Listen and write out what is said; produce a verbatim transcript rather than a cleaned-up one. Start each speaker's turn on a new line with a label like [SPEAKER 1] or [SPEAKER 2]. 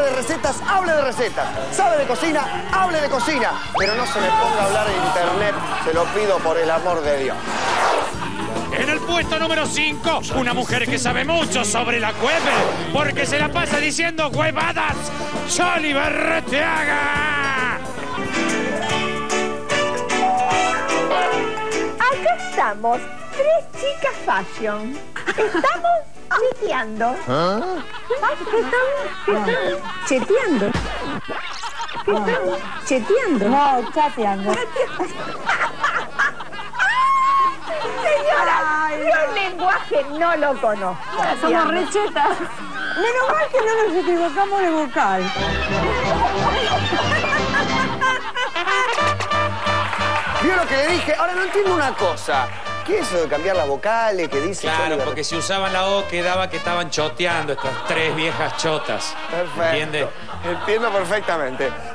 [SPEAKER 1] de recetas, hable de recetas. Sabe de cocina, hable de cocina. Pero no se me ponga a hablar de internet, se lo pido por el amor de Dios.
[SPEAKER 2] En el puesto número cinco, una mujer que sabe mucho sobre la web, porque se la pasa diciendo huevadas, Yoli Berreteaga.
[SPEAKER 3] Acá estamos, tres chicas fashion. Estamos cheteando.
[SPEAKER 1] ¿Ah?
[SPEAKER 3] ¿Qué estamos? ¿Qué estamos? Cheteando. ¿Qué estamos? Cheteando.
[SPEAKER 4] No, chateando.
[SPEAKER 3] Señora, yo el lenguaje no lo conozco.
[SPEAKER 4] Somos rechetas. Menos mal que no nos equivocamos de vocal.
[SPEAKER 1] ¿Vio lo que le dije? Ahora no entiendo una cosa. ¿Qué es eso de cambiar las vocales que dice?
[SPEAKER 2] Claro, porque si usaban la O quedaba que estaban choteando estas tres viejas chotas.
[SPEAKER 1] Perfecto.
[SPEAKER 2] ¿Entiende?
[SPEAKER 1] Entiendo perfectamente.